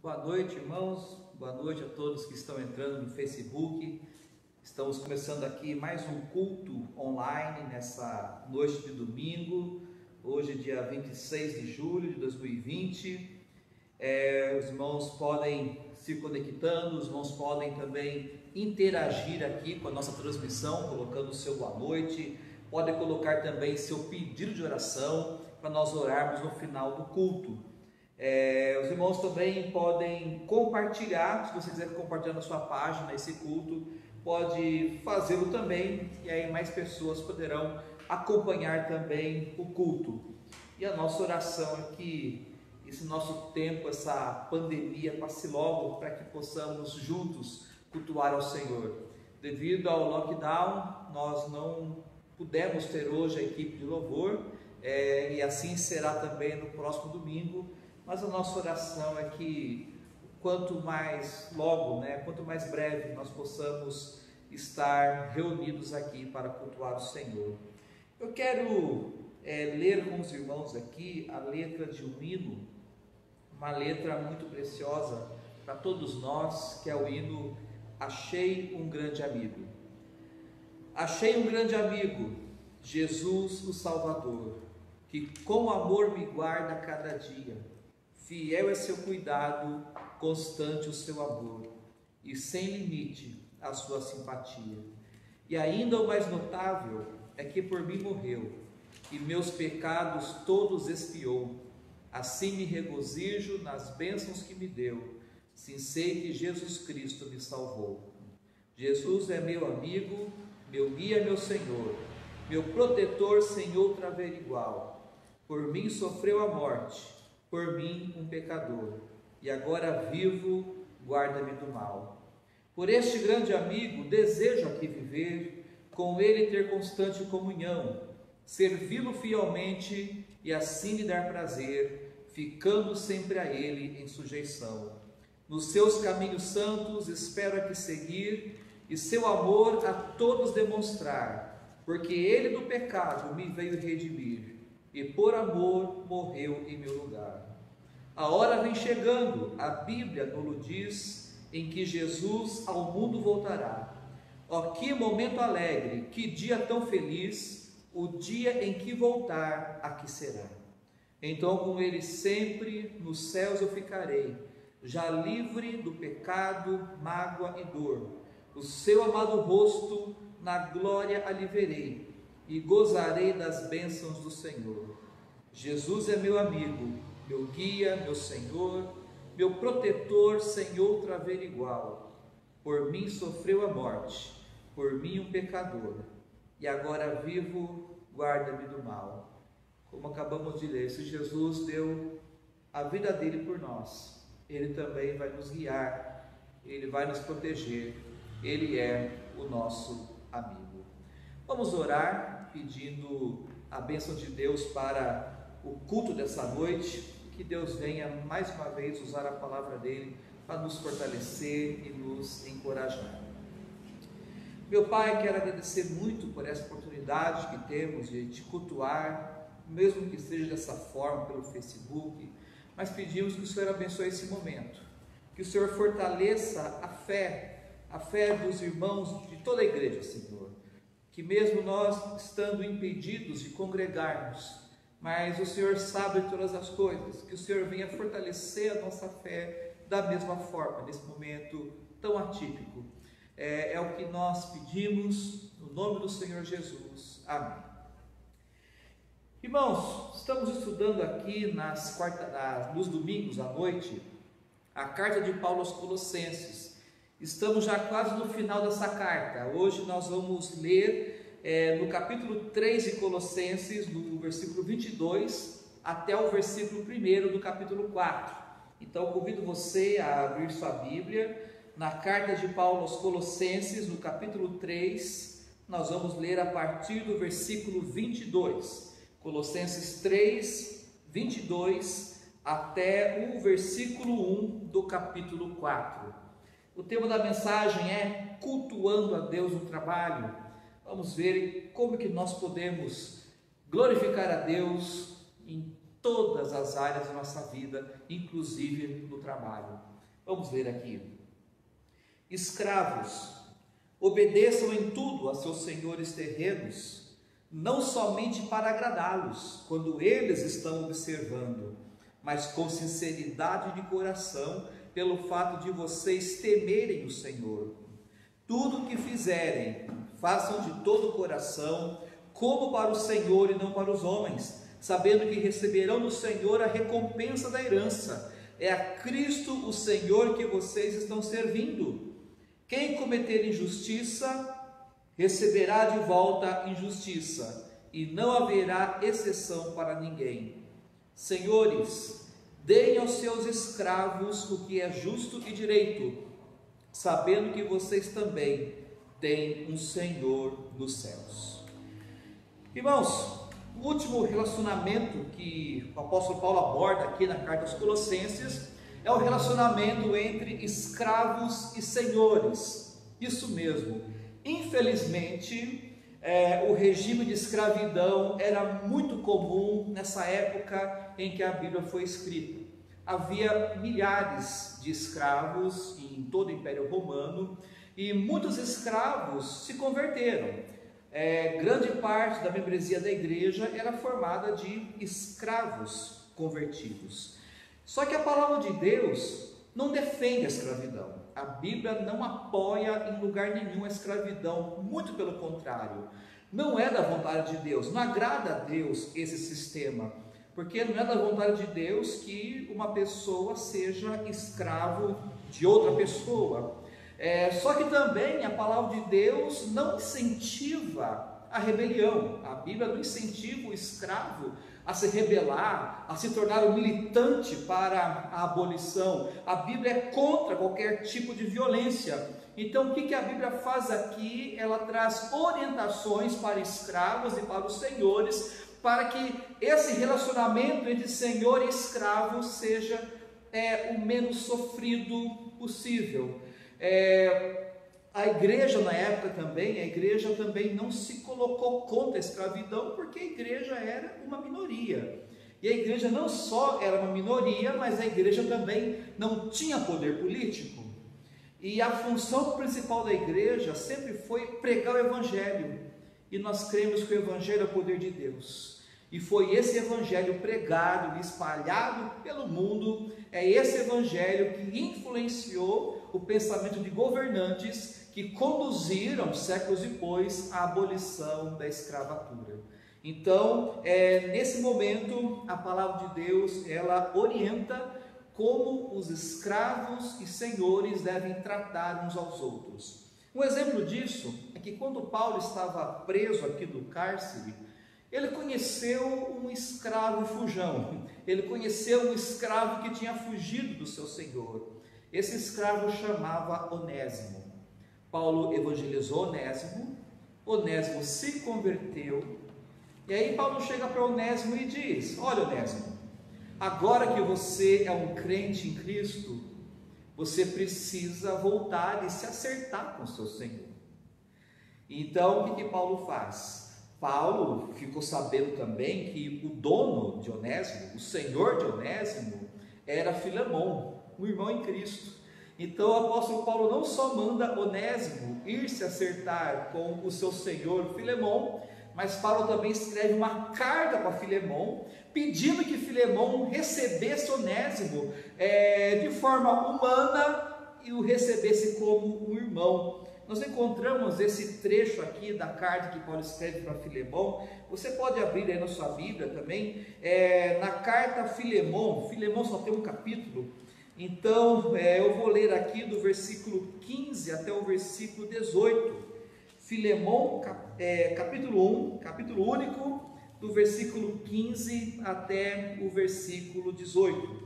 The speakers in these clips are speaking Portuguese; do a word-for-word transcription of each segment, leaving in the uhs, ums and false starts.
Boa noite, irmãos. Boa noite a todos que estão entrando no Facebook. Estamos começando aqui mais um culto online nessa noite de domingo. Hoje, dia vinte e seis de julho de dois mil e vinte. É, os irmãos podem se conectando, os irmãos podem também interagir aqui com a nossa transmissão, colocando o seu boa noite. Podem colocar também seu pedido de oração para nós orarmos no final do culto. É, os irmãos também podem compartilhar, se você quiser compartilhar na sua página esse culto, pode fazê-lo também, e aí mais pessoas poderão acompanhar também o culto. E a nossa oração é que esse nosso tempo, essa pandemia passe logo, para que possamos juntos cultuar ao Senhor. Devido ao lockdown, nós não pudemos ter hoje a equipe de louvor, é, e assim será também no próximo domingo. Mas a nossa oração é que quanto mais logo, né, quanto mais breve nós possamos estar reunidos aqui para cultuar o Senhor. Eu quero é, ler com os irmãos aqui a letra de um hino, uma letra muito preciosa para todos nós, que é o hino Achei um Grande Amigo. Achei um grande amigo, Jesus o Salvador, que com amor me guarda a cada dia. Fiel é seu cuidado, constante o seu amor, e sem limite a sua simpatia. E ainda o mais notável é que por mim morreu, e meus pecados todos expiou. Assim me regozijo nas bênçãos que me deu, sim sei que Jesus Cristo me salvou. Jesus é meu amigo, meu guia, meu Senhor, meu protetor sem outro haver igual. Por mim sofreu a morte, por mim um pecador, e agora vivo, guarda-me do mal. Por este grande amigo desejo aqui viver, com ele ter constante comunhão, servi-lo fielmente e assim lhe dar prazer, ficando sempre a ele em sujeição. Nos seus caminhos santos espero aqui seguir, e seu amor a todos demonstrar, porque ele do pecado me veio redimir, e por amor morreu em meu lugar. A hora vem chegando, a Bíblia nos diz, em que Jesus ao mundo voltará. Ó, que momento alegre, que dia tão feliz, o dia em que voltar, aqui será. Então com ele sempre nos céus eu ficarei, já livre do pecado, mágoa e dor. O seu amado rosto na glória ali verei, e gozarei das bênçãos do Senhor. Jesus é meu amigo, meu guia, meu Senhor, meu protetor sem outro haver igual. Por mim sofreu a morte, por mim um pecador, e agora vivo, guarda-me do mal. Como acabamos de ler, se Jesus deu a vida dele por nós, ele também vai nos guiar, ele vai nos proteger, ele é o nosso amigo. Vamos orar pedindo a bênção de Deus para o culto dessa noite, que Deus venha mais uma vez usar a palavra dele para nos fortalecer e nos encorajar. Meu Pai, quero agradecer muito por essa oportunidade que temos de te cultuar, mesmo que seja dessa forma, pelo Facebook, mas pedimos que o Senhor abençoe esse momento, que o Senhor fortaleça a fé, a fé dos irmãos de toda a igreja, Senhor, que mesmo nós estando impedidos de congregarmos, mas o Senhor sabe todas as coisas, que o Senhor venha fortalecer a nossa fé da mesma forma, nesse momento tão atípico. É, é o que nós pedimos, no nome do Senhor Jesus. Amém. Irmãos, estamos estudando aqui nas quarta, nas, nos domingos à noite, a carta de Paulo aos Colossenses. Estamos já quase no final dessa carta. Hoje nós vamos ler É, no capítulo três de Colossenses, no versículo vinte e dois, até o versículo um do capítulo quatro. Então, convido você a abrir sua Bíblia, na carta de Paulo aos Colossenses, no capítulo três, nós vamos ler a partir do versículo vinte e dois. Colossenses três, vinte e dois, até o versículo um do capítulo quatro. O tema da mensagem é cultuando a Deus no trabalho. Vamos ver como que nós podemos glorificar a Deus em todas as áreas da nossa vida, inclusive no trabalho. Vamos ler aqui. Escravos, obedeçam em tudo a seus senhores terrenos, não somente para agradá-los, quando eles estão observando, mas com sinceridade de coração, pelo fato de vocês temerem o Senhor. Tudo o que fizerem, façam de todo o coração, como para o Senhor e não para os homens, sabendo que receberão do Senhor a recompensa da herança. É a Cristo o Senhor que vocês estão servindo. Quem cometer injustiça, receberá de volta injustiça, e não haverá exceção para ninguém. Senhores, deem aos seus escravos o que é justo e direito, sabendo que vocês também têm um Senhor nos céus. Irmãos, o último relacionamento que o apóstolo Paulo aborda aqui na carta aos Colossenses é o relacionamento entre escravos e senhores. Isso mesmo. Infelizmente, é, o regime de escravidão era muito comum nessa época em que a Bíblia foi escrita. Havia milhares de escravos em todo o Império Romano e muitos escravos se converteram. É, grande parte da membresia da igreja era formada de escravos convertidos. Só que a palavra de Deus não defende a escravidão. A Bíblia não apoia em lugar nenhum a escravidão, muito pelo contrário. Não é da vontade de Deus, não agrada a Deus esse sistema, porque não é da vontade de Deus que uma pessoa seja escravo de outra pessoa. É, só que também a palavra de Deus não incentiva a rebelião. A Bíblia não incentiva o escravo a se rebelar, a se tornar um militante para a abolição. A Bíblia é contra qualquer tipo de violência. Então, o que a Bíblia faz aqui? Ela traz orientações para escravos e para os senhores, para que esse relacionamento entre senhor e escravo seja é, o menos sofrido possível. É, a igreja na época também, a igreja também não se colocou contra a escravidão, porque a igreja era uma minoria. E a igreja não só era uma minoria, mas a igreja também não tinha poder político. E a função principal da igreja sempre foi pregar o evangelho. E nós cremos que o evangelho é o poder de Deus. E foi esse evangelho pregado e espalhado pelo mundo, é esse evangelho que influenciou o pensamento de governantes que conduziram, séculos depois, à abolição da escravatura. Então, é, nesse momento, a palavra de Deus, ela orienta como os escravos e senhores devem tratar uns aos outros. Um exemplo disso é que quando Paulo estava preso aqui no cárcere, ele conheceu um escravo fujão, ele conheceu um escravo que tinha fugido do seu senhor. Esse escravo chamava Onésimo. Paulo evangelizou Onésimo, Onésimo se converteu, e aí Paulo chega para Onésimo e diz: olha, Onésimo, agora que você é um crente em Cristo, você precisa voltar e se acertar com o seu Senhor. Então, o que, que Paulo faz? Paulo ficou sabendo também que o dono de Onésimo, o senhor de Onésimo, era Filemão, um irmão em Cristo. Então o apóstolo Paulo não só manda Onésimo ir se acertar com o seu senhor Filemão, mas Paulo também escreve uma carta para Filemão, pedindo que Filemão recebesse Onésimo é, de forma humana e o recebesse como um irmão. Nós encontramos esse trecho aqui da carta que Paulo escreve para Filemão. Você pode abrir aí na sua Bíblia também, é, na carta a Filemão. Filemão só tem um capítulo, então é, eu vou ler aqui do versículo quinze até o versículo dezoito. Filemão, cap, é, capítulo um, capítulo único, do versículo quinze até o versículo dezoito.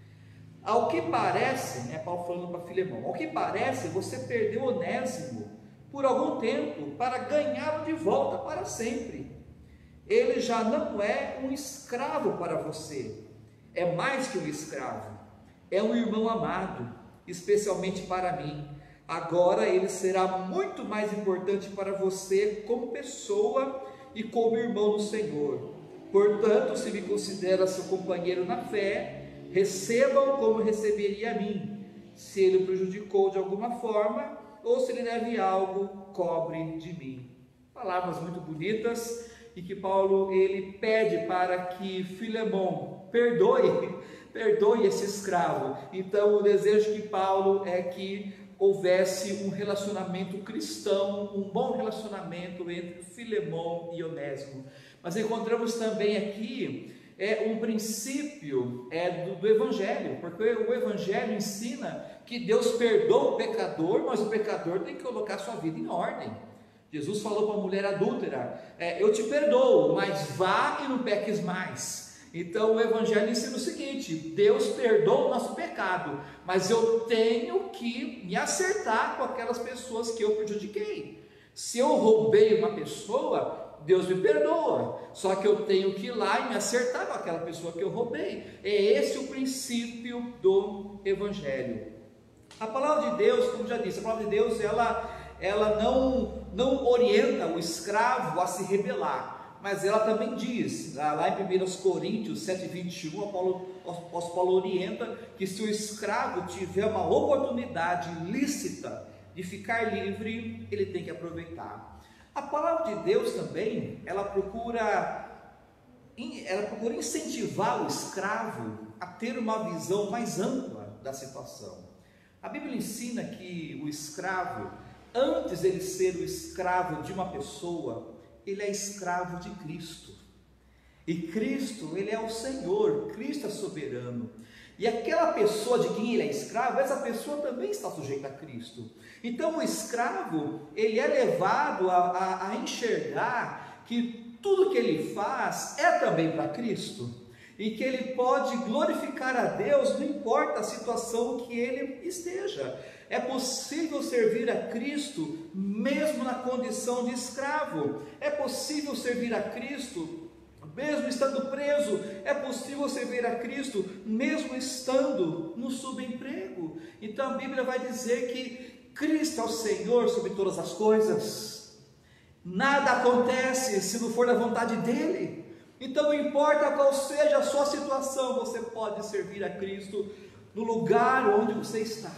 Ao que parece, né, Paulo falando para Filemão, ao que parece você perdeu Onésimo por algum tempo para ganhá-lo de volta para sempre. Ele já não é um escravo para você, é mais que um escravo, é um irmão amado, especialmente para mim. Agora ele será muito mais importante para você como pessoa e como irmão do Senhor. Portanto, se me considera seu companheiro na fé, recebam como receberia a mim. se ele o prejudicou de alguma forma, ou se ele deve algo, cobre de mim. Palavras muito bonitas, e que Paulo ele pede para que Filemão perdoe, perdoe esse escravo. Então o desejo de Paulo é que houvesse um relacionamento cristão, um bom relacionamento entre Filemão e Onésimo. Mas encontramos também aqui é, um princípio é, do, do Evangelho, porque o Evangelho ensina que Deus perdoa o pecador, mas o pecador tem que colocar sua vida em ordem. Jesus falou para a mulher adúltera, é, eu te perdoo, mas vá e não peques mais. Então o Evangelho ensina o seguinte: Deus perdoa o nosso pecado, mas eu tenho que me acertar com aquelas pessoas que eu prejudiquei. Se eu roubei uma pessoa, Deus me perdoa, só que eu tenho que ir lá e me acertar com aquela pessoa que eu roubei. É esse o princípio do Evangelho. A palavra de Deus, como já disse, a palavra de Deus ela, ela não, não orienta o escravo a se rebelar, mas ela também diz, lá em primeira Coríntios sete, vinte e um, o apóstolo Paulo orienta que se o escravo tiver uma oportunidade lícita de ficar livre, ele tem que aproveitar. A palavra de Deus também, ela procura, ela procura incentivar o escravo a ter uma visão mais ampla da situação. A Bíblia ensina que o escravo, antes de ele ser o escravo de uma pessoa, ele é escravo de Cristo, e Cristo, ele é o Senhor, Cristo é soberano, e aquela pessoa de quem ele é escravo, essa pessoa também está sujeita a Cristo. Então o escravo, ele é levado a, a, a enxergar que tudo que ele faz é também para Cristo, e que ele pode glorificar a Deus, não importa a situação que ele esteja. É possível servir a Cristo mesmo na condição de escravo. É possível servir a Cristo mesmo estando preso. É possível servir a Cristo mesmo estando no subemprego. Então a Bíblia vai dizer que Cristo é o Senhor sobre todas as coisas. Nada acontece se não for da vontade dEle. Então não importa qual seja a sua situação, você pode servir a Cristo no lugar onde você está.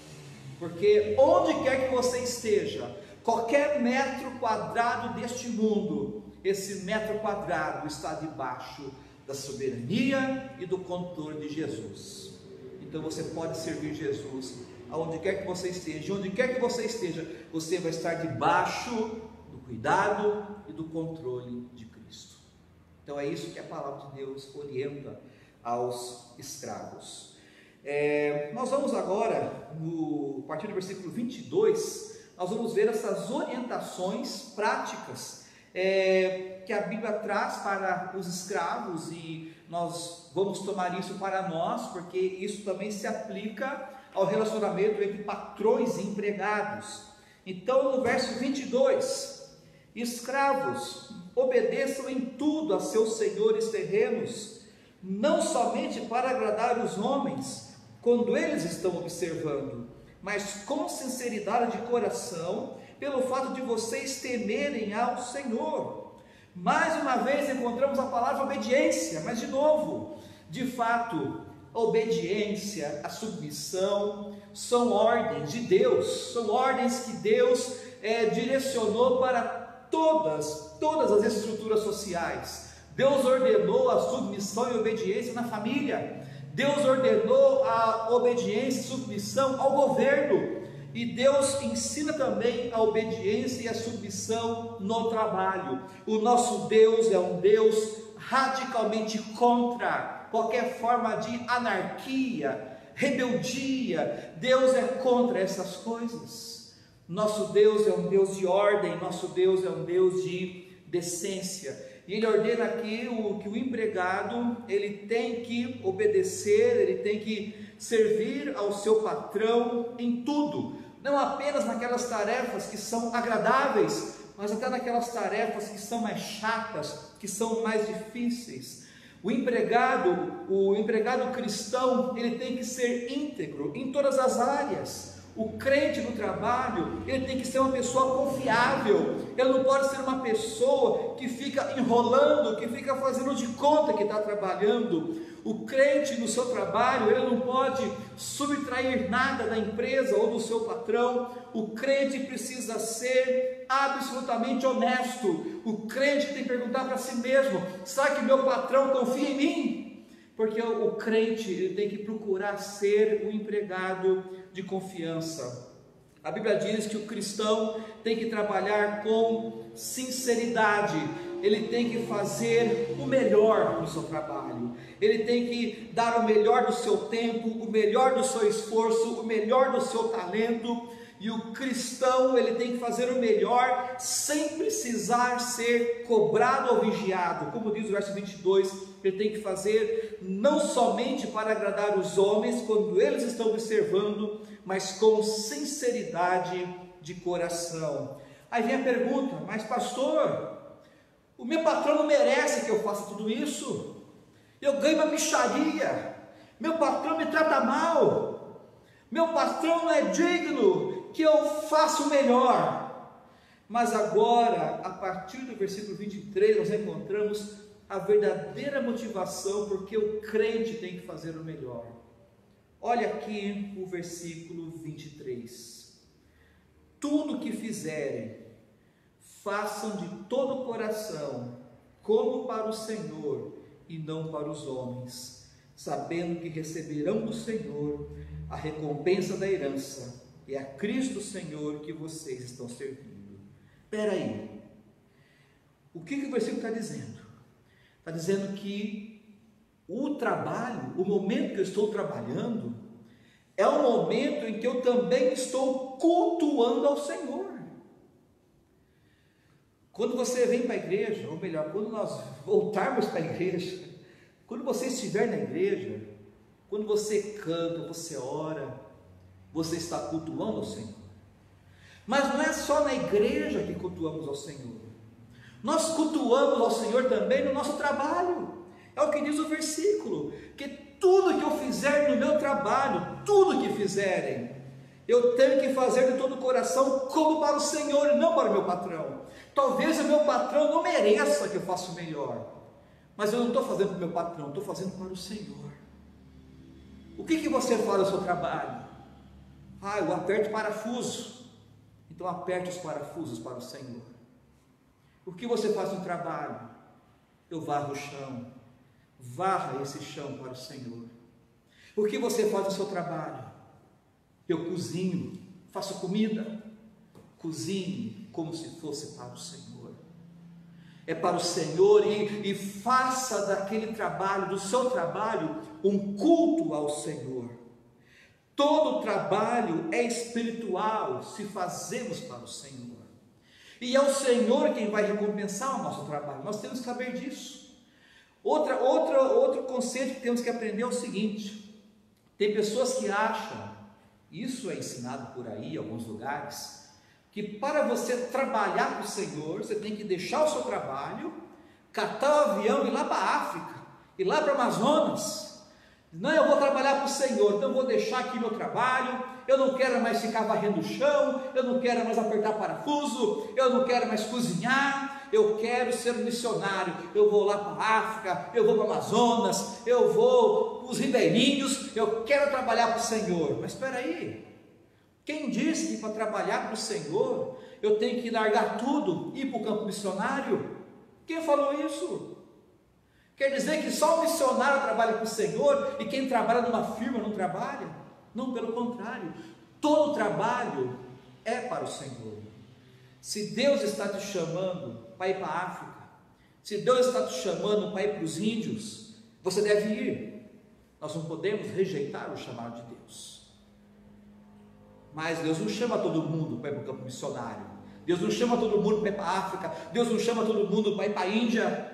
Porque onde quer que você esteja, qualquer metro quadrado deste mundo, esse metro quadrado está debaixo da soberania e do controle de Jesus. Então você pode servir Jesus aonde quer que você esteja, onde quer que você esteja, você vai estar debaixo do cuidado e do controle de Cristo. Então é isso que a palavra de Deus orienta aos escravos. É, nós vamos agora, no, a partir do versículo vinte e dois, nós vamos ver essas orientações práticas é, que a Bíblia traz para os escravos, e nós vamos tomar isso para nós, porque isso também se aplica ao relacionamento entre patrões e empregados. Então no verso vinte e dois, escravos, obedeçam em tudo a seus senhores terrenos, não somente para agradar os homens, quando eles estão observando, mas com sinceridade de coração, pelo fato de vocês temerem ao Senhor. Mais uma vez encontramos a palavra obediência, mas de novo, de fato, a obediência, a submissão, são ordens de Deus, são ordens que Deus é, direcionou para todas, todas as estruturas sociais. Deus ordenou a submissão e obediência na família. Deus ordenou a obediência e submissão ao governo, e Deus ensina também a obediência e a submissão no trabalho. O nosso Deus é um Deus radicalmente contra qualquer forma de anarquia, rebeldia. Deus é contra essas coisas. Nosso Deus é um Deus de ordem, nosso Deus é um Deus de decência. E ele ordena aqui o, que o empregado, ele tem que obedecer, ele tem que servir ao seu patrão em tudo, não apenas naquelas tarefas que são agradáveis, mas até naquelas tarefas que são mais chatas, que são mais difíceis. O empregado, o empregado cristão, ele tem que ser íntegro em todas as áreas. O crente no trabalho, ele tem que ser uma pessoa confiável, ele não pode ser uma pessoa que fica enrolando, que fica fazendo de conta que está trabalhando. O crente no seu trabalho, ele não pode subtrair nada da empresa ou do seu patrão. O crente precisa ser absolutamente honesto. O crente tem que perguntar para si mesmo: será que meu patrão confia em mim? Porque o, o crente ele tem que procurar ser o empregado de confiança. A Bíblia diz que o cristão tem que trabalhar com sinceridade. Ele tem que fazer o melhor no seu trabalho, ele tem que dar o melhor do seu tempo, o melhor do seu esforço, o melhor do seu talento. E o cristão, ele tem que fazer o melhor sem precisar ser cobrado ou vigiado. Como diz o verso vinte e dois, ele tem que fazer não somente para agradar os homens quando eles estão observando, mas com sinceridade de coração. Aí vem a pergunta: mas pastor, o meu patrão não merece que eu faça tudo isso, eu ganho uma mixaria, meu patrão me trata mal, meu patrão não é digno que eu faça o melhor. Mas agora, a partir do versículo vinte e três, nós encontramos a verdadeira motivação porque o crente tem que fazer o melhor. Olha aqui o versículo vinte e três: tudo que fizerem, façam de todo o coração, como para o Senhor e não para os homens, sabendo que receberão do Senhor a recompensa da herança. É a Cristo Senhor que vocês estão servindo. Espera aí, o que, que o versículo está dizendo? Está dizendo que o trabalho, o momento que eu estou trabalhando, é um momento em que eu também estou cultuando ao Senhor. Quando você vem para a igreja, ou melhor, quando nós voltarmos para a igreja, quando você estiver na igreja, quando você canta, você ora, você está cultuando ao Senhor. Mas não é só na igreja que cultuamos ao Senhor, nós cultuamos ao Senhor também no nosso trabalho. É o que diz o versículo, que tudo que eu fizer no meu trabalho, tudo que fizerem, eu tenho que fazer de todo o coração, como para o Senhor e não para o meu patrão. Talvez o meu patrão não mereça que eu faça o melhor, mas eu não estou fazendo para o meu patrão, estou fazendo para o Senhor. O que, que você faz no seu trabalho? Ah, eu aperto parafuso. Então aperte os parafusos para o Senhor. O que você faz no trabalho? Eu varro o chão. Varra esse chão para o Senhor. O que você faz no seu trabalho? Eu cozinho, faço comida. Cozinhe como se fosse para o Senhor. É para o Senhor, e, e faça daquele trabalho, do seu trabalho, um culto ao Senhor. Todo trabalho é espiritual se fazemos para o Senhor, e é o Senhor quem vai recompensar o nosso trabalho. Nós temos que saber disso. Outra, outra, outro conceito que temos que aprender é o seguinte: tem pessoas que acham, isso é ensinado por aí em alguns lugares, que para você trabalhar para o Senhor, você tem que deixar o seu trabalho, catar o avião e ir lá para a África, ir lá para o Amazonas. Não, eu vou trabalhar para o Senhor, então eu vou deixar aqui meu trabalho, eu não quero mais ficar varrendo o chão, eu não quero mais apertar parafuso, eu não quero mais cozinhar, eu quero ser um missionário, eu vou lá para a África, eu vou para o Amazonas, eu vou para os ribeirinhos, eu quero trabalhar para o Senhor. Mas espera aí, quem disse que para trabalhar para o Senhor, eu tenho que largar tudo e ir para o campo missionário? Quem falou isso? Quer dizer que só o missionário trabalha para o Senhor e quem trabalha numa firma não trabalha? Não, pelo contrário, todo trabalho é para o Senhor. Se Deus está te chamando para ir para a África, se Deus está te chamando para ir para os índios, você deve ir. Nós não podemos rejeitar o chamado de Deus. Mas Deus não chama todo mundo para ir para o campo missionário, Deus não chama todo mundo para ir para a África, Deus não chama todo mundo para ir para a Índia.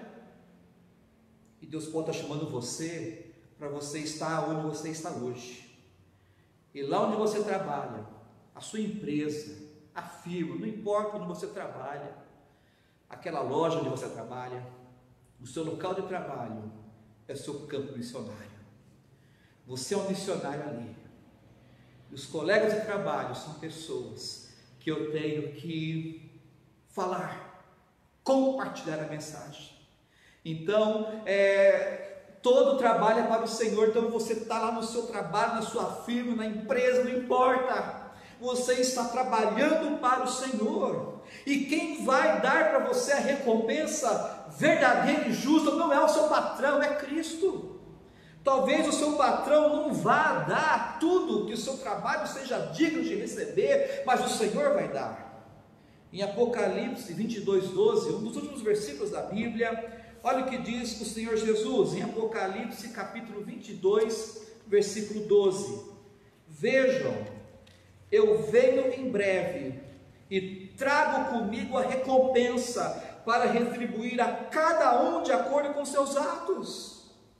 E Deus pode estar chamando você para você estar onde você está hoje. E lá onde você trabalha, a sua empresa, a firma, não importa onde você trabalha, aquela loja onde você trabalha, o seu local de trabalho é o seu campo missionário. Você é um missionário ali. E os colegas de trabalho são pessoas que eu tenho que falar, compartilhar a mensagem. Então, é, todo trabalho é para o Senhor. Então você está lá no seu trabalho, na sua firma, na empresa, não importa, você está trabalhando para o Senhor, e quem vai dar para você a recompensa verdadeira e justa não é o seu patrão, é Cristo. Talvez o seu patrão não vá dar tudo que o seu trabalho seja digno de receber, mas o Senhor vai dar. Em Apocalipse vinte e dois, doze, um dos últimos versículos da Bíblia, olha o que diz o Senhor Jesus, em Apocalipse capítulo vinte e dois, versículo doze: vejam, eu venho em breve, e trago comigo a recompensa, para retribuir a cada um de acordo com seus atos.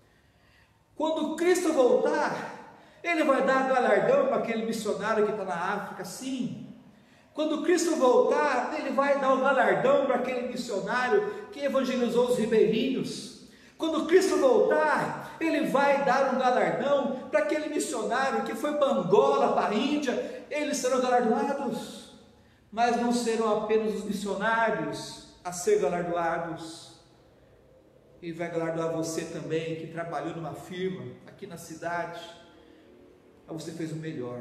Quando Cristo voltar, Ele vai dar galardão para aquele missionário que está na África, sim. Quando Cristo voltar, Ele vai dar o galardão para aquele missionário que evangelizou os ribeirinhos. Quando Cristo voltar, Ele vai dar um galardão para aquele missionário que foi para Angola, para a Índia. Eles serão galardoados, mas não serão apenas os missionários a ser galardoados. Ele vai galardoar você também, que trabalhou numa firma aqui na cidade, mas você fez o melhor.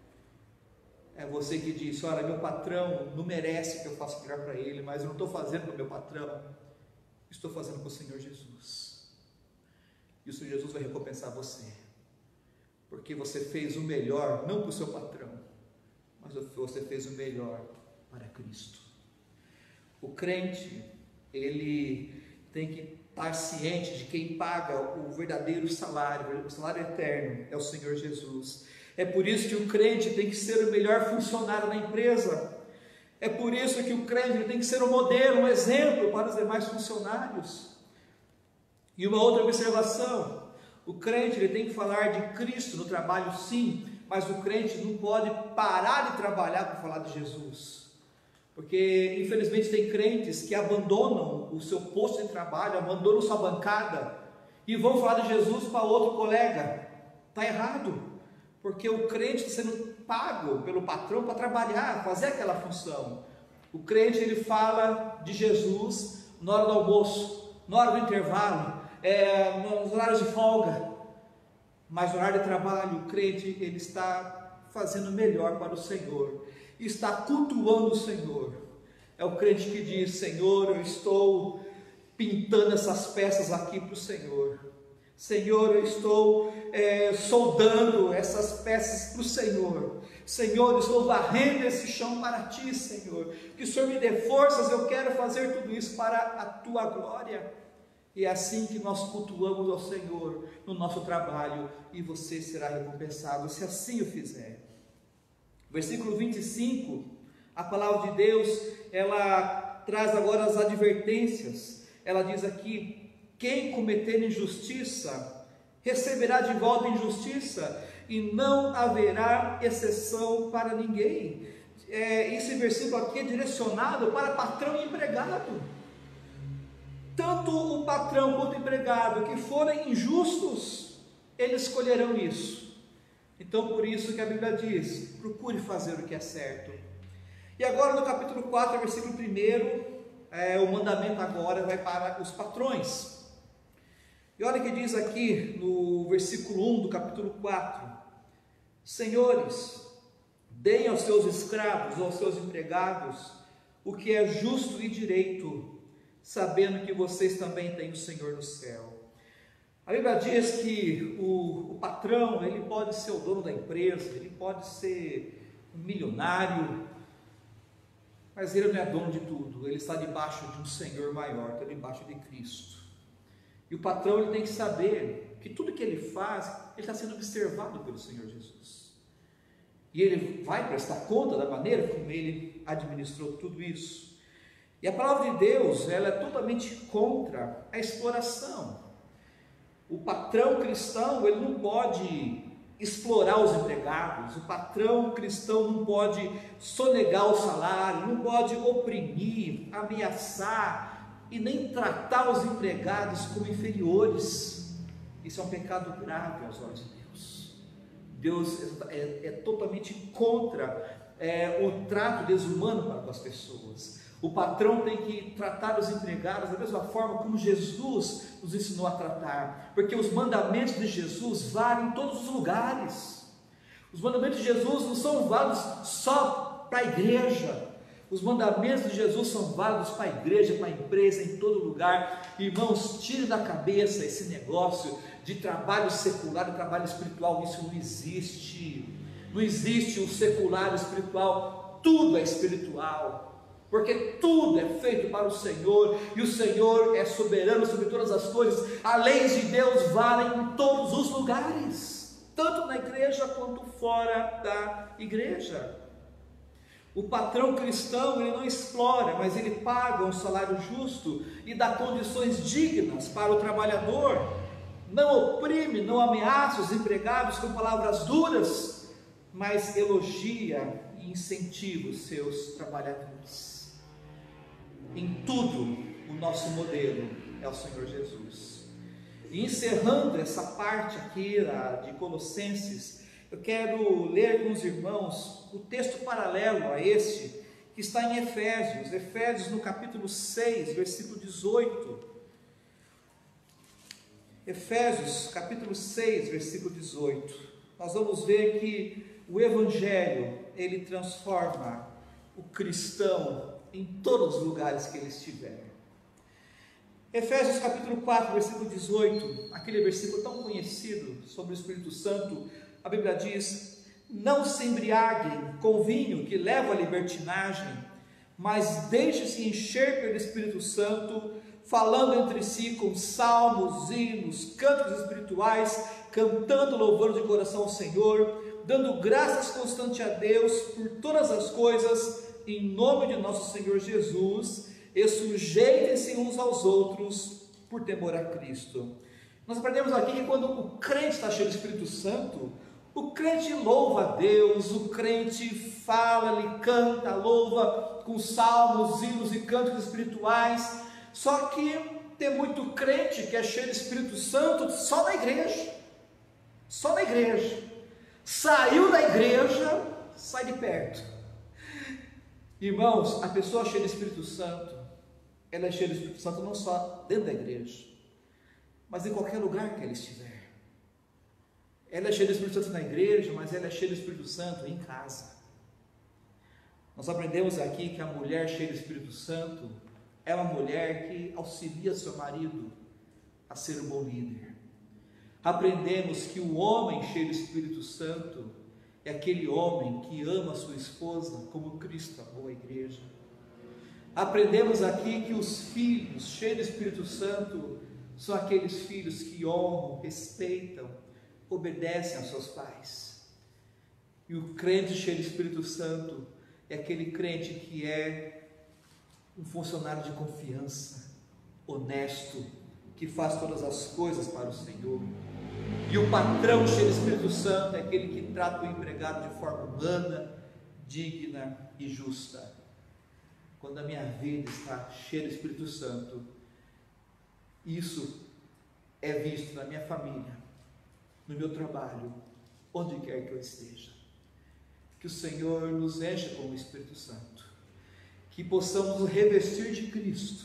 É você que disse: olha, meu patrão não merece que eu faça melhor para ele, mas eu não estou fazendo para o meu patrão, estou fazendo para o Senhor Jesus. E o Senhor Jesus vai recompensar você, porque você fez o melhor, não para o seu patrão, mas você fez o melhor para Cristo. O crente, ele tem que estar ciente de quem paga o verdadeiro salário, o salário eterno é o Senhor Jesus. É por isso que o crente tem que ser o melhor funcionário na empresa. É por isso que o crente tem que ser um modelo, um exemplo para os demais funcionários. E uma outra observação: o crente ele tem que falar de Cristo no trabalho, sim, mas o crente não pode parar de trabalhar para falar de Jesus. Porque infelizmente tem crentes que abandonam o seu posto de trabalho, abandonam sua bancada e vão falar de Jesus para outro colega. Está errado, porque o crente está sendo pago pelo patrão para trabalhar, fazer aquela função. O crente ele fala de Jesus na hora do almoço, na hora do intervalo, é, nos horários de folga, mas no horário de trabalho o crente ele está fazendo melhor para o Senhor, está cultuando o Senhor. É o crente que diz: Senhor, eu estou pintando essas peças aqui para o Senhor. Senhor, eu estou é, soldando essas peças para o Senhor. Senhor, eu estou varrendo esse chão para Ti, Senhor. Que o Senhor me dê forças, eu quero fazer tudo isso para a Tua glória. E é assim que nós cultuamos ao Senhor no nosso trabalho, e você será recompensado se assim o fizer. Versículo vinte e cinco, a palavra de Deus, ela traz agora as advertências. Ela diz aqui: quem cometer injustiça, receberá de volta injustiça, e não haverá exceção para ninguém. É, esse versículo aqui é direcionado para patrão e empregado. Tanto o patrão quanto o empregado que forem injustos, eles escolherão isso. Então por isso que a Bíblia diz: procure fazer o que é certo. E agora no capítulo quatro, versículo um, é, o mandamento agora vai para os patrões. E olha o que diz aqui no versículo um do capítulo quatro: senhores, deem aos seus escravos ou aos seus empregados o que é justo e direito, sabendo que vocês também têm o Senhor no céu. A Bíblia diz que o, o patrão, ele pode ser o dono da empresa, ele pode ser um milionário, mas ele não é dono de tudo. Ele está debaixo de um Senhor maior, está debaixo de Cristo. E o patrão ele tem que saber que tudo que ele faz, ele está sendo observado pelo Senhor Jesus. E ele vai prestar conta da maneira como ele administrou tudo isso. E a palavra de Deus, ela é totalmente contra a exploração. O patrão cristão, ele não pode explorar os empregados. O patrão cristão não pode sonegar o salário, não pode oprimir, ameaçar e nem tratar os empregados como inferiores. Isso é um pecado grave aos olhos de Deus. Deus é, é totalmente contra é, o trato desumano para com as pessoas. O patrão tem que tratar os empregados da mesma forma como Jesus nos ensinou a tratar, porque os mandamentos de Jesus valem em todos os lugares. Os mandamentos de Jesus não são válidos só para a igreja. Os mandamentos de Jesus são válidos para a igreja, para a empresa, em todo lugar. Irmãos, tire da cabeça esse negócio de trabalho secular e trabalho espiritual. Isso não existe. Não existe o secular e o espiritual. Tudo é espiritual, porque tudo é feito para o Senhor, e o Senhor é soberano sobre todas as coisas. As leis de Deus valem em todos os lugares, tanto na igreja quanto fora da igreja. O patrão cristão, ele não explora, mas ele paga um salário justo e dá condições dignas para o trabalhador. Não oprime, não ameaça os empregados com palavras duras, mas elogia e incentiva os seus trabalhadores. Em tudo, o nosso modelo é o Senhor Jesus. E encerrando essa parte aqui de Colossenses, eu quero ler com os irmãos o texto paralelo a este, que está em Efésios, Efésios no capítulo seis, versículo dezoito. Efésios capítulo seis, versículo dezoito. Nós vamos ver que o Evangelho, ele transforma o cristão em todos os lugares que ele estiver. Efésios capítulo quatro, versículo dezoito, aquele versículo tão conhecido sobre o Espírito Santo. A Bíblia diz: não se embriaguem com vinho que leva à libertinagem, mas deixe-se encher pelo Espírito Santo, falando entre si com salmos, hinos, cânticos espirituais, cantando louvor de coração ao Senhor, dando graças constantes a Deus por todas as coisas, em nome de nosso Senhor Jesus, e sujeitem-se uns aos outros por temor a Cristo. Nós aprendemos aqui que quando o crente está cheio do Espírito Santo, o crente louva a Deus, o crente fala, ele canta, louva com salmos, hinos e cânticos espirituais. Só que tem muito crente que é cheio do Espírito Santo só na igreja, só na igreja. Saiu da igreja, sai de perto. Irmãos, a pessoa cheia do Espírito Santo, ela é cheia do Espírito Santo não só dentro da igreja, mas em qualquer lugar que ela estiver. Ela é cheia do Espírito Santo na igreja, mas ela é cheia do Espírito Santo em casa. Nós aprendemos aqui que a mulher cheia do Espírito Santo é uma mulher que auxilia seu marido a ser um bom líder. Aprendemos que o homem cheio do Espírito Santo é aquele homem que ama a sua esposa como Cristo amou a igreja. Aprendemos aqui que os filhos cheios do Espírito Santo são aqueles filhos que honram, respeitam, obedecem aos seus pais. E o crente cheio do Espírito Santo é aquele crente que é um funcionário de confiança, honesto, que faz todas as coisas para o Senhor. E o patrão cheio do Espírito Santo é aquele que trata o empregado de forma humana, digna e justa. Quando a minha vida está cheia do Espírito Santo, isso é visto na minha família, no meu trabalho, onde quer que eu esteja. Que o Senhor nos encha com o Espírito Santo, que possamos nos revestir de Cristo,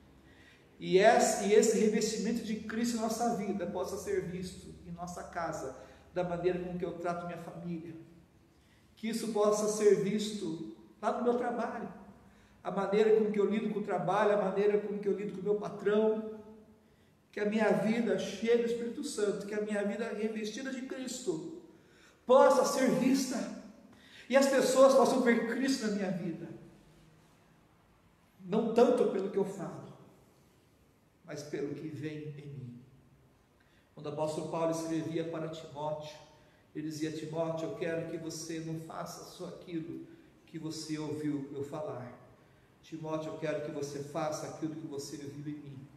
e esse, e esse revestimento de Cristo em nossa vida possa ser visto em nossa casa, da maneira com que eu trato minha família, que isso possa ser visto lá no meu trabalho, a maneira com que eu lido com o trabalho, a maneira com que eu lido com o meu patrão. Que a minha vida cheia do Espírito Santo, que a minha vida revestida de Cristo possa ser vista, e as pessoas possam ver Cristo na minha vida, não tanto pelo que eu falo, mas pelo que vem em mim. Quando o apóstolo Paulo escrevia para Timóteo, ele dizia: Timóteo, eu quero que você não faça só aquilo que você ouviu eu falar. Timóteo, eu quero que você faça aquilo que você ouviu em mim.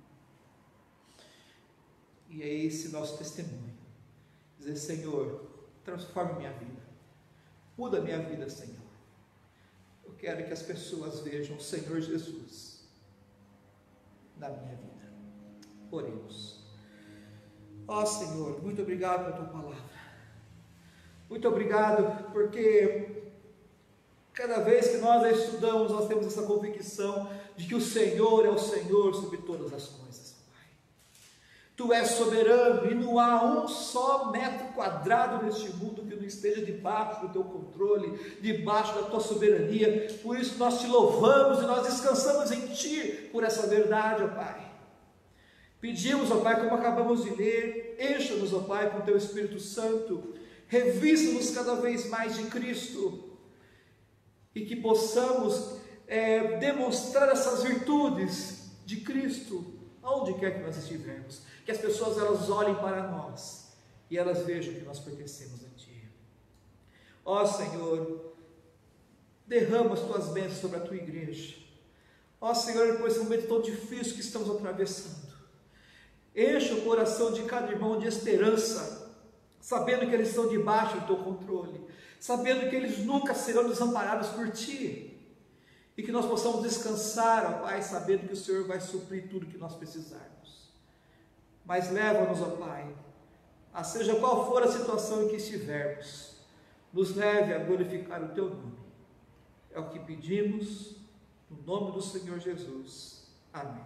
E é esse nosso testemunho, dizer: Senhor, transforma minha vida, muda a minha vida, Senhor. Eu quero que as pessoas vejam o Senhor Jesus na minha vida. Oremos. Ó Senhor, muito obrigado pela Tua palavra, muito obrigado porque Cada vez que nós a estudamos, nós temos essa convicção de que o Senhor é o Senhor sobre todas as coisas, Pai. Tu és soberano e não há um só metro quadrado neste mundo que não esteja debaixo do teu controle, debaixo da tua soberania. Por isso nós te louvamos e nós descansamos em Ti por essa verdade, ó Pai. Pedimos, ó Pai, como acabamos de ler, encha-nos, ó Pai, com o teu Espírito Santo, revista-nos cada vez mais de Cristo, e que possamos é, demonstrar essas virtudes de Cristo, aonde quer que nós estivermos, que as pessoas elas olhem para nós, e elas vejam que nós pertencemos a Ti. Ó Senhor, derrama as Tuas bênçãos sobre a Tua igreja. Ó Senhor, por esse momento tão difícil que estamos atravessando, enche o coração de cada irmão de esperança, sabendo que eles estão debaixo do Teu controle, sabendo que eles nunca serão desamparados por Ti, e que nós possamos descansar, ó Pai, sabendo que o Senhor vai suprir tudo que nós precisarmos. Mas leva-nos, ó Pai, a seja qual for a situação em que estivermos, nos leve a glorificar o Teu nome. É o que pedimos, no nome do Senhor Jesus. Amém.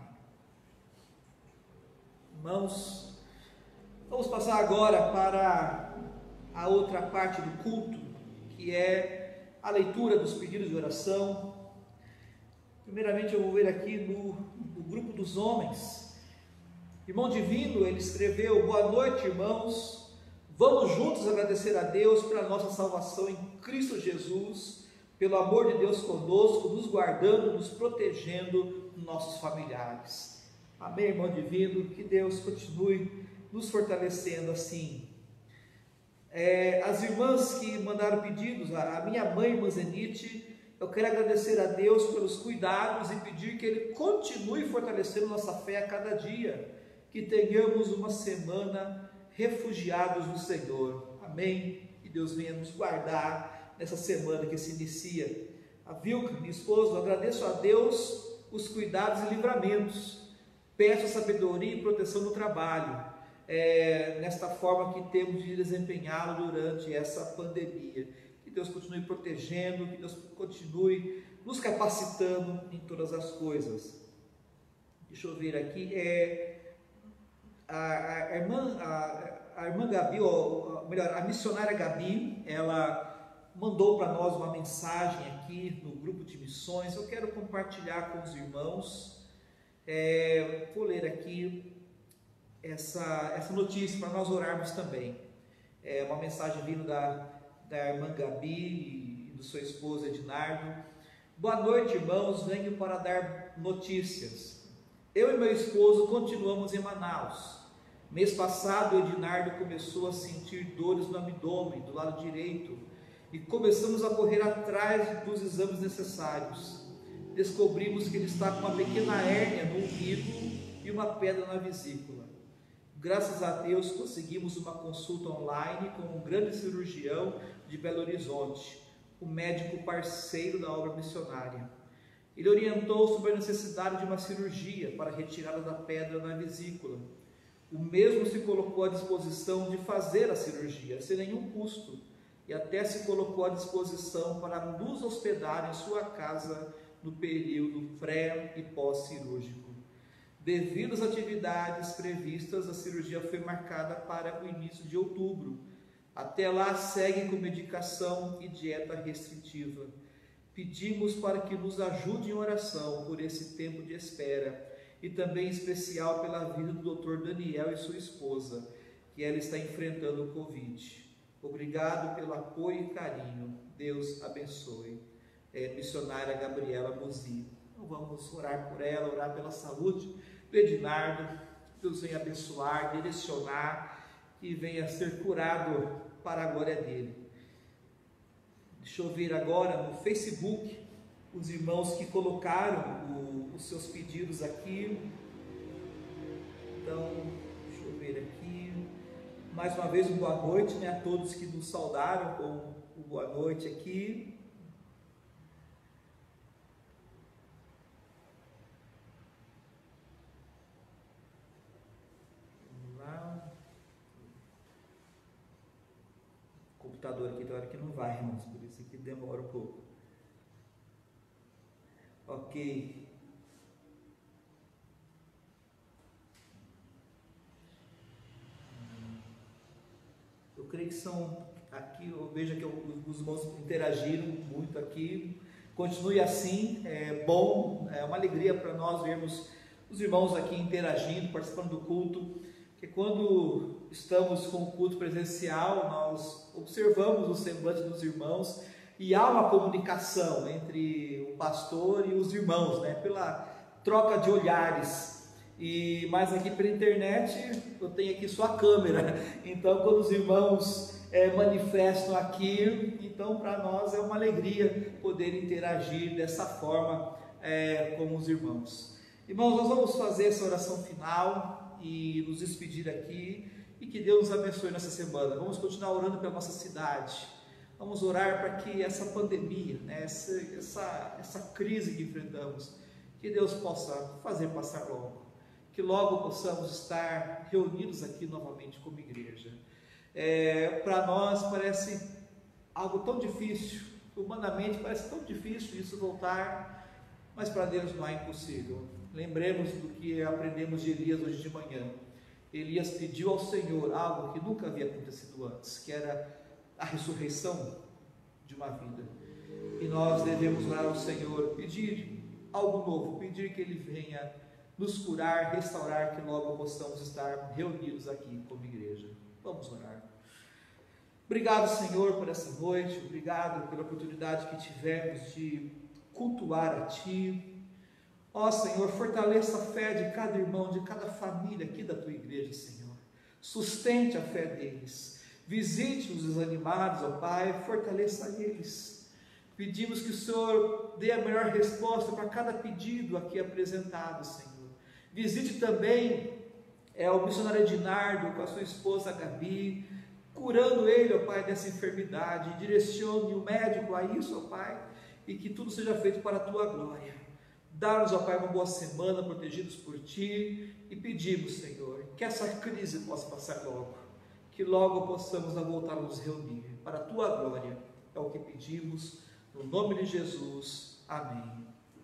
Irmãos, vamos passar agora para a outra parte do culto, que é a leitura dos pedidos de oração. Primeiramente eu vou ver aqui no, no grupo dos homens. Irmão Divino, ele escreveu: boa noite, irmãos, vamos juntos agradecer a Deus pela nossa salvação em Cristo Jesus, pelo amor de Deus conosco, nos guardando, nos protegendo, nossos familiares. Amém, irmão Divino, que Deus continue nos fortalecendo assim. É, as irmãs que mandaram pedidos, a, a minha mãe, irmã Zenite, eu quero agradecer a Deus pelos cuidados e pedir que Ele continue fortalecendo nossa fé a cada dia, que tenhamos uma semana refugiados no Senhor. Amém? Que Deus venha nos guardar nessa semana que se inicia. A Vilca, minha esposa, eu agradeço a Deus os cuidados e livramentos, peço a sabedoria e proteção no trabalho, É, nesta forma que temos de desempenhá-lo durante essa pandemia. Que Deus continue protegendo, que Deus continue nos capacitando em todas as coisas. Deixa eu ver aqui, é, a, a, irmã, a, a irmã Gabi, ou melhor, a missionária Gabi, ela mandou para nós uma mensagem aqui no grupo de missões. Eu quero compartilhar com os irmãos. É, vou ler aqui Essa, essa notícia para nós orarmos também. É uma mensagem vindo da, da irmã Gabi e do seu esposo Ednardo. Boa noite, irmãos, venho para dar notícias. Eu e meu esposo continuamos em Manaus. Mês passado, o Ednardo começou a sentir dores no abdômen, do lado direito, e começamos a correr atrás dos exames necessários. Descobrimos que ele está com uma pequena hérnia no umbigo e uma pedra na vesícula. Graças a Deus conseguimos uma consulta online com um grande cirurgião de Belo Horizonte, o médico parceiro da obra missionária. Ele orientou sobre a necessidade de uma cirurgia para a retirada da pedra na vesícula. O mesmo se colocou à disposição de fazer a cirurgia sem nenhum custo e até se colocou à disposição para nos hospedar em sua casa no período pré e pós-cirúrgico. Devido às atividades previstas, a cirurgia foi marcada para o início de outubro. Até lá segue com medicação e dieta restritiva. Pedimos para que nos ajude em oração por esse tempo de espera e também em especial pela vida do doutor Daniel e sua esposa, que ela está enfrentando o Covid. Obrigado pelo apoio e carinho. Deus abençoe. É, missionária Gabriela Muzi. Então vamos orar por ela, orar pela saúde do Ednardo. Deus venha abençoar, direcionar, que venha ser curado para a glória dele. Deixa eu ver agora no Facebook os irmãos que colocaram o, os seus pedidos aqui. Então, deixa eu ver aqui. Mais uma vez, um boa noite, né, a todos que nos saudaram com o boa noite aqui. O computador aqui tem hora que não vai, irmãos, por isso que demora um pouco. Ok. Eu creio que são aqui, eu vejo que os irmãos interagiram muito aqui. Continue assim, é bom, é uma alegria para nós vermos os irmãos aqui interagindo, participando do culto, que quando estamos com o culto presencial, nós observamos o semblante dos irmãos e há uma comunicação entre o pastor e os irmãos, né, pela troca de olhares. E mais aqui pela internet, eu tenho aqui só a câmera, então quando os irmãos é, manifestam aqui, então para nós é uma alegria poder interagir dessa forma é, com os irmãos. Irmãos, nós vamos fazer essa oração final e nos despedir aqui, e que Deus nos abençoe nessa semana. Vamos continuar orando pela nossa cidade, vamos orar para que essa pandemia, né, essa, essa, essa crise que enfrentamos, que Deus possa fazer passar logo, que logo possamos estar reunidos aqui novamente como igreja. É, para nós parece algo tão difícil, humanamente parece tão difícil isso voltar, mas para Deus não é impossível. Lembremos do que aprendemos de Elias hoje de manhã. Elias pediu ao Senhor algo que nunca havia acontecido antes, que era a ressurreição de uma vida, e nós devemos orar ao Senhor, pedir algo novo, pedir que Ele venha nos curar, restaurar, que logo possamos estar reunidos aqui como igreja. Vamos orar. Obrigado, Senhor, por essa noite, obrigado pela oportunidade que tivemos de cultuar a Ti. Ó Senhor, fortaleça a fé de cada irmão, de cada família aqui da Tua igreja, Senhor. Sustente a fé deles, visite os desanimados, ó Pai, fortaleça eles. Pedimos que o Senhor dê a melhor resposta para cada pedido aqui apresentado, Senhor. Visite também é, o missionário Edinardo com a sua esposa Gabi, curando ele, ó Pai, dessa enfermidade. Direcione o médico a isso, ó Pai, e que tudo seja feito para a Tua glória. Dá-nos, ó Pai, uma boa semana, protegidos por Ti, e pedimos, Senhor, que essa crise possa passar logo, que logo possamos voltar a nos reunir para a Tua glória. É o que pedimos, no nome de Jesus. Amém.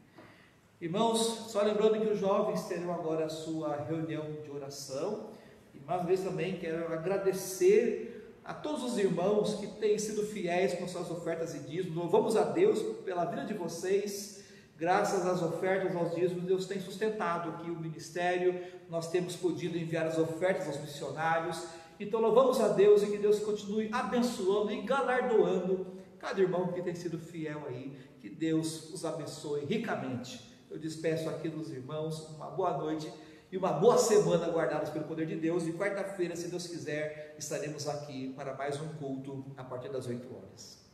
Irmãos, só lembrando que os jovens terão agora a sua reunião de oração, e mais uma vez também quero agradecer a todos os irmãos que têm sido fiéis com suas ofertas e dízimos. Louvamos a Deus pela vida de vocês. Graças às ofertas, aos dízimos, Deus tem sustentado aqui o ministério, nós temos podido enviar as ofertas aos missionários. Então louvamos a Deus e que Deus continue abençoando e galardoando cada irmão que tem sido fiel aí. Que Deus os abençoe ricamente. Eu despeço aqui dos irmãos, uma boa noite e uma boa semana guardados pelo poder de Deus. E quarta-feira, se Deus quiser, estaremos aqui para mais um culto a partir das oito horas.